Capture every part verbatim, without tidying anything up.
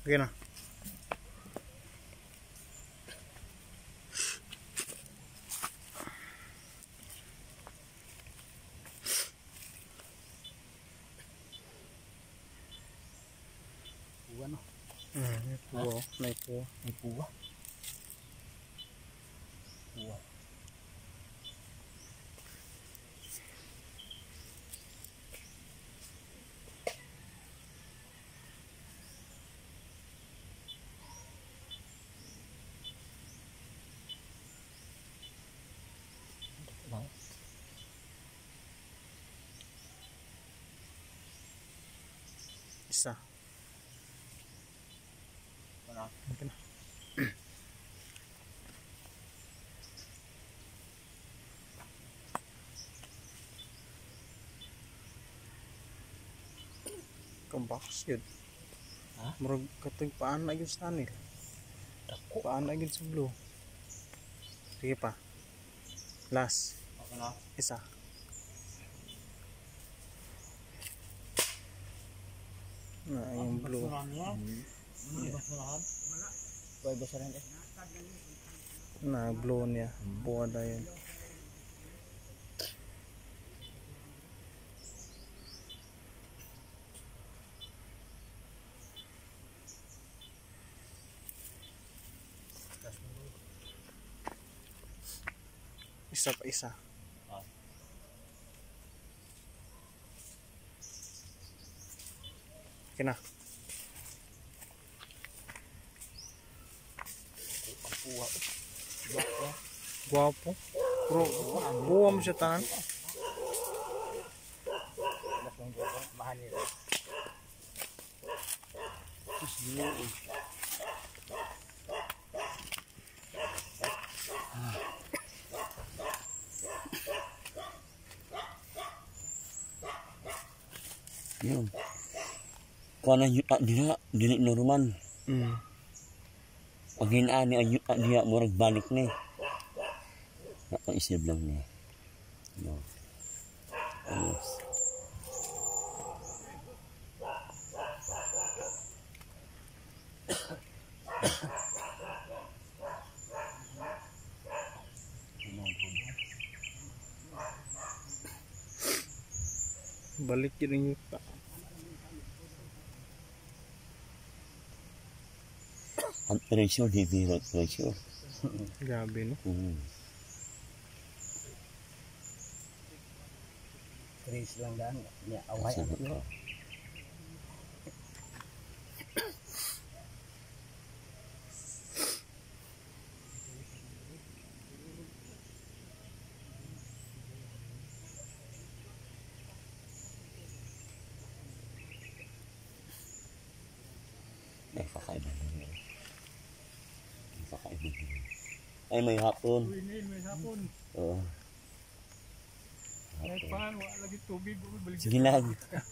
Sige na. Puwa no? Hmm, may puwa. May puwa. May puwa. Puwa. Isa. Wala. Okay na. Kambakas yun. Ha? Murag katong paan na yun sa anil. Dako. Paan na yun sa blue. Sige pa. Last. Okay na. Isa. Na yung blue. Basurahan niya? Ano basurahan? Wala. Wala basurahan eh. Na blue niya. Buwa na yun. Isa pa isa. Ah. Okay na. Puwa. Guwapo. Pero buwa mo siya tanan. Mahal nila. Yun. Kung ano yung dila, dili normal. Mm. Pag hinaan niya, niya murag balik na eh. Nakaisip lang niya. No. Ayos. Balik yun yung yuta. Ang ratio, di biro ratio. Grabe no. Hmm. Trace lang daan. Niya away ang ito. Ay, kakaiba na. Ay, kakaiba na. Ay, may hapon. Uy, Neil, may hapon. Oo. May pan, wala lagi tubig. Uy, Sige lang.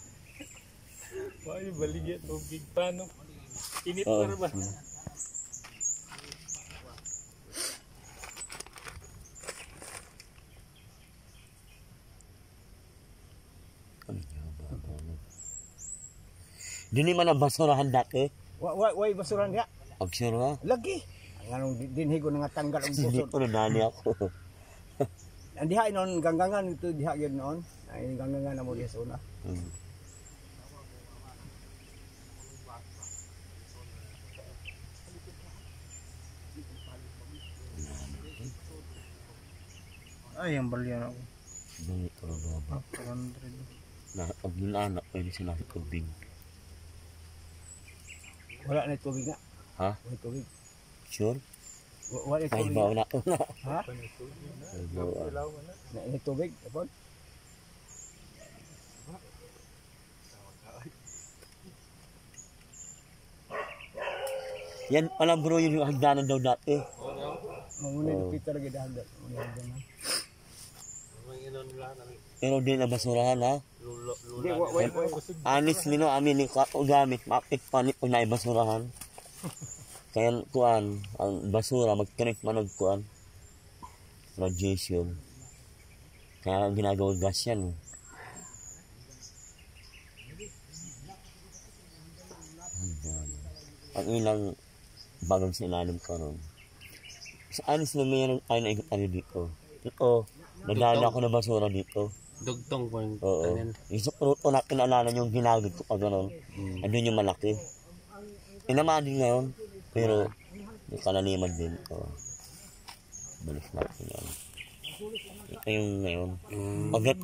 Uy, baligya tubig pa, no? Init Oo. pa ba? Dini man ang basurahan dati. Wa wa way basuran dia. Observa. Lagi. Nganong dinhi ko nga tanggal ang Hindi busod. ko na nani ako. Ang diha inon ganggangan ito diha gyud noon. Ay ganggangan na mo diha sa una. Hmm. Ay, ang balyan ako. Bangit ko na ba? two hundred. Na, pag nilanak, pwede sila sa tubig. Wala na tubig nga. Ha? Wala tubig. Sure? Wa- Wala Ay, tubig. bawa na ako na. Ha? Ay, bawa. Na ini tubig tapon. Yan, alam bro, yun yung hagdanan daw dati. Mamuna Oo. ni Peter gyud hagdan. Mamuna hagdan. Pero di na basurahan ha. Di wa wa wa. Anis nino amin ni kato gamit makit panit kung naibasurahan. Kaya kuan ang basura mag-connect man og kuan. Radiation. Kaya ginagawa gas yan. ang ilang bagong sinalim ko ron. Sa anis na mayroon tayo na ikot ano dito. Ito, nagdala ako ng basura dito. Dugtong po yung Oo. tanin. Yung sa pruto na kinalanan yung ginagod ko pa gano'n. Mm. Andun yung malaki. Inamaan din ngayon. Pero, may kalaliman din. So, balik natin yan. Ito yung ngayon. Mm. Pag